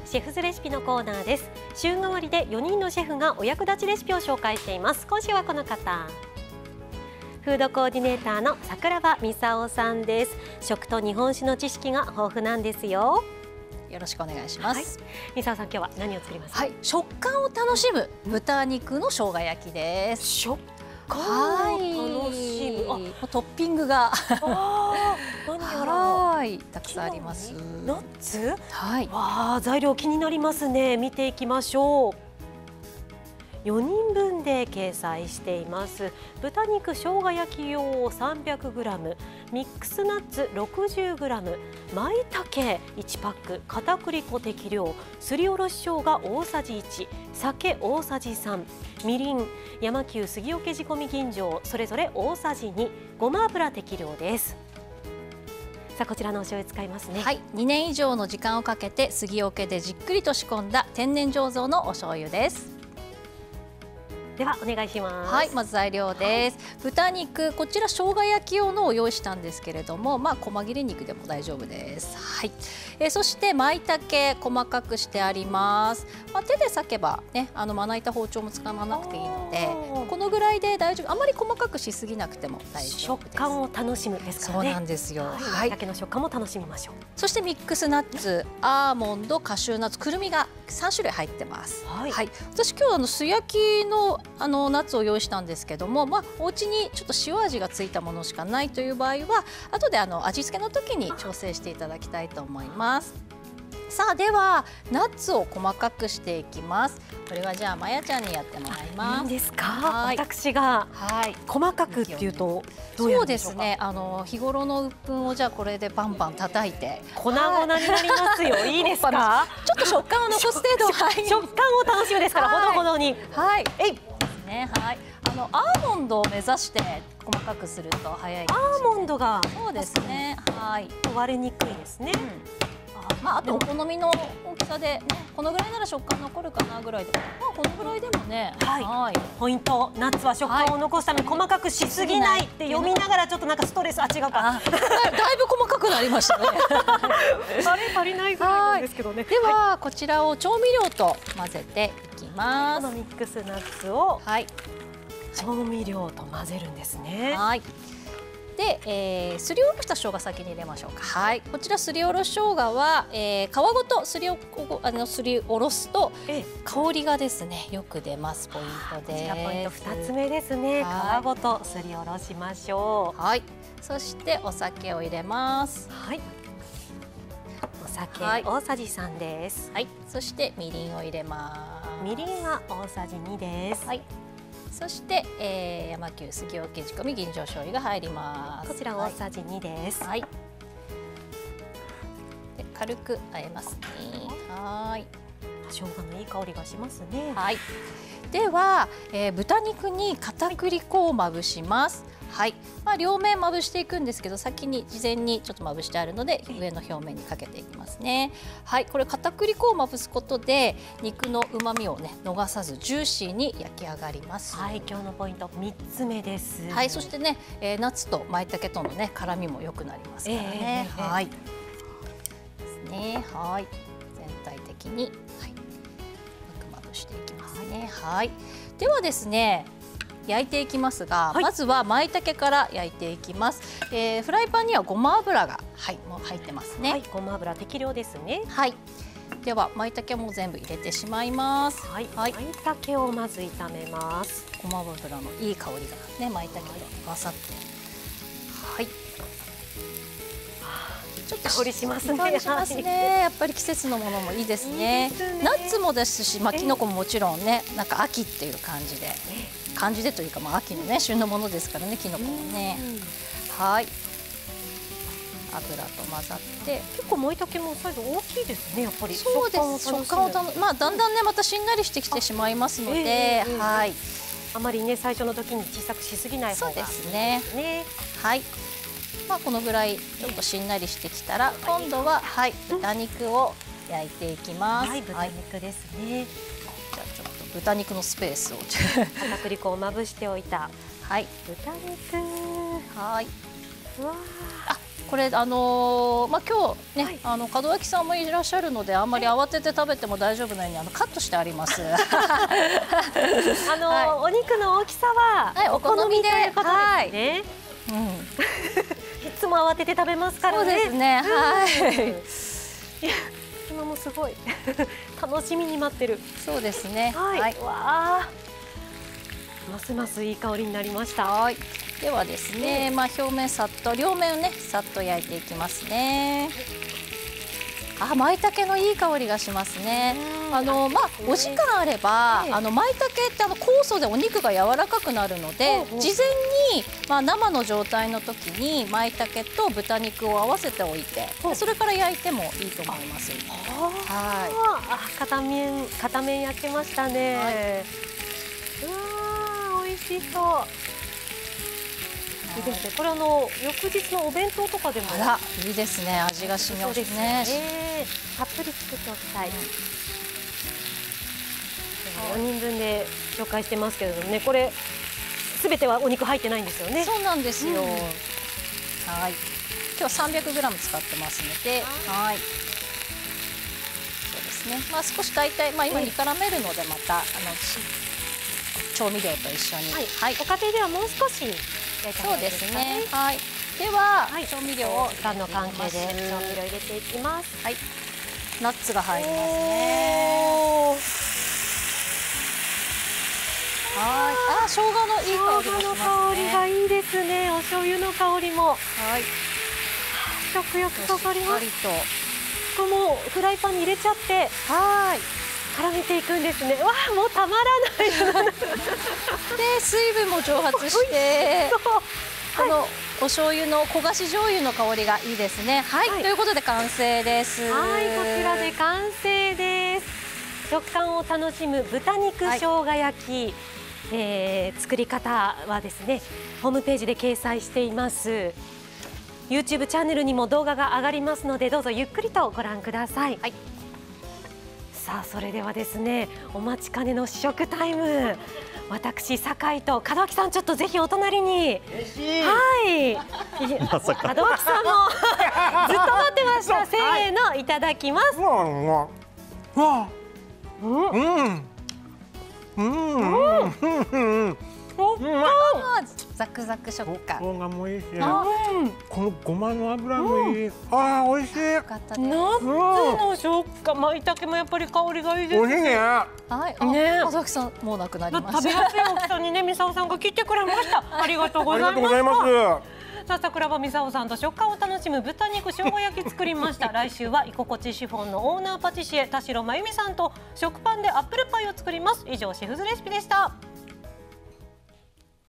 シェフズレシピのコーナーです。週替わりで4人のシェフがお役立ちレシピを紹介しています。今週はこの方、フードコーディネーターの桜庭美沙さんです。食と日本酒の知識が豊富なんですよ。 よろしくお願いします。 美沙さん、今日は何を作りますか？ はい、食感を楽しむ豚肉の生姜焼きです。 食感を楽しむ。 トッピングが何やらたくさんあります。 ナッツ？ はい。 わあ、材料気になりますね。見ていきましょう。4人分で掲載しています。豚肉生姜焼き用 300g、 ミックスナッツ 60g、 舞茸1パック、片栗粉適量、すりおろし生姜大さじ1、酒大さじ3、みりん、山久杉桶仕込み吟醸それぞれ大さじ2、ごま油適量です。さあ、こちらのお醤油使いますね。 はい、2年以上の時間をかけて杉桶でじっくりと仕込んだ天然醸造のお醤油です。 ではお願いします。 はい、まず材料です。豚肉、こちら生姜焼き用のを用意したんですけれども、細切れ肉でも大丈夫です。はい。そして舞茸細かくしてあります。手で裂けばね、まな板包丁も使わなくていいので、このぐらいで大丈夫。あまり細かくしすぎなくても大丈夫です。 食感を楽しむですからね。 そうなんですよ。 はい。茸の食感も楽しみましょう。 そしてミックスナッツ、アーモンド、カシューナッツ、くるみが3種類入ってます。はい。私今日素焼きのナッツを用意したんですけども、お家にちょっと塩味がついたものしかないという場合は後で味付けの時に調整していただきたいと思います。さあ、ではナッツを細かくしていきます。これはじゃあまやちゃんにやってもらいます。 いいんですか？私が細かくっていうとどうやるんでしょうか？そうですね、日頃の鬱憤をじゃあこれでバンバン叩いて粉々になりますよ。いいですか？ ちょっと食感を残す程度、 食感を楽しむですから、ほどほどに。 はい、ね、はい、アーモンドを目指して細かくすると早い。 アーモンドが、 そうですね、はい、 割れにくいですね。 あとお好みの大きさで、ね、このぐらいなら食感残るかなぐらいで、このぐらいでもね。 はい。ポイント、ナッツは食感を残すため細かくしすぎないって読みながら、ちょっとなんかストレス、違うか。 だいぶ細かくなりましたね。 あれ足りないぐらいなんですけどね。 ではこちらを調味料と混ぜていきます。 このミックスナッツを調味料と混ぜるんですね。はい。 で、すりおろした生姜先に入れましょうか。はい、こちらすりおろし生姜は、皮ごとすりおろすと香りがですねよく出ます。ポイントです。 ポイント2つ目ですね。皮ごとすりおろしましょう。 はい。そしてお酒を入れます。 はい。お酒大さじ3です。 はい。そしてみりんを入れます。 みりんは大さじ2です。 はい。そして、山久杉桶仕込み吟醸醤油が入ります。 こちら大さじ2です。 はい。で軽く和えますね。はい。 生姜のいい香りがしますね。 はい。では、豚肉に片栗粉をまぶします。はい。両面まぶしていくんですけど、先に事前にちょっとまぶしてあるので上の表面にかけていきますね。はい。これ片栗粉をまぶすことで肉の旨味をね逃さずジューシーに焼き上がります。 はい。今日のポイント3つ目です。 はい。そしてね、ナッツと舞茸とのね辛みも良くなりますからね。はい。ですね。はい。全体的によくまぶしていきますね。はい。ではですね。焼いていきますが、まずは舞茸から焼いていきます。フライパンにはごま油がもう入ってますね。 ごま油適量ですね。 はい。では舞茸も全部入れてしまいます。 はい。舞茸をまず炒めます。 ごま油のいい香りがね舞茸と合わさって、はい。ちょっと香りしますね。 香りしますね。やっぱり季節のものもいいですね。ナッツもですし、きのこももちろんね、なんか秋っていう感じで。感じでというか、秋のね旬のものですからね、きのこもね。はい。油と混ざって結構舞茸もサイズ大きいですね。やっぱりそうです。食感をだんだんねまたしんなりしてきてしまいますので、はい。 あまりね最初の時に小さくしすぎない方がいいですね。 はい。このぐらいちょっとしんなりしてきたら今度は豚肉を焼いていきます。 はい、豚肉ですね。 じゃあちょっと豚肉のスペースを片栗粉をまぶしておいた豚肉。 はい。 うわこれ今日ね、門脇さんもいらっしゃるのであんまり慌てて食べても大丈夫なようにカットしてあります。 お肉の大きさはお好みでということですね。いつも慌てて食べますからね。 そうですね。はい。 いや、今もすごい楽しみに待ってる。 そうですね。 はい。わあ、ますますいい香りになりました。 はい。ではですね、表面さっと両面をねさっと焼いていきますね。舞茸のいい香りがしますね。お時間あれば舞茸って酵素でお肉が柔らかくなるので、事前に生の状態の時に舞茸と豚肉を合わせておいて、それから焼いてもいいと思います。 はい。片面焼けましたね。うわー、美味しそう。いいですね。これ翌日のお弁当とかでもいいですね。味が染みますね。 たっぷり作っておきたい。4人分で紹介してますけれどもね、これすべてはお肉入ってないんですよね。 そうなんですよ。はい。今日は300g 使ってますので、はい。そうですね。少し大体今煮絡めるのでまた調味料と一緒に。 はい。ご家庭ではもう少し。 そうですね。はい。では、調味料を時間の関係で調味料入れていきます。 はい。ナッツが入りますね。はい。生姜のいい香りがしますね。 生姜の香りがいいですね。お醤油の香りも。はい。食欲そそります。これもうフライパンに入れちゃって。はい。絡めていくんですね。わあ、もうたまらない。で、 水分も蒸発して、お醤油の焦がし醤油の香りがいいですね。はい、ということで完成です。 はい、こちらで完成です。食感を楽しむ豚肉生姜焼き、作り方はですね、ホームページで掲載しています。YouTube チャンネルにも動画が上がりますので、どうぞゆっくりとご覧ください。はい。さあ、それではですね、お待ちかねの試食タイム、私酒井と門脇さん、ちょっとぜひお隣に。はい。 まさか門脇さんもずっと待ってました。せーの、いただきます。 ザクザク食感。 生姜もいいし、このごまの油もいい。ああ、美味しい。 ナッツの食感、舞茸もやっぱり香りがいいです。 美味しいね。 はい。ね、門脇さんもうなくなりました。 食べやすい大きさにね、ミサオさんが切ってくれました。ありがとうございます。さあ、桜庭美沙緒さんと食感を楽しむ豚肉生姜焼き作りました。来週は居心地シフォンのオーナーパティシエ田代真由美さんと食パンでアップルパイを作ります。以上、シェフズレシピでした。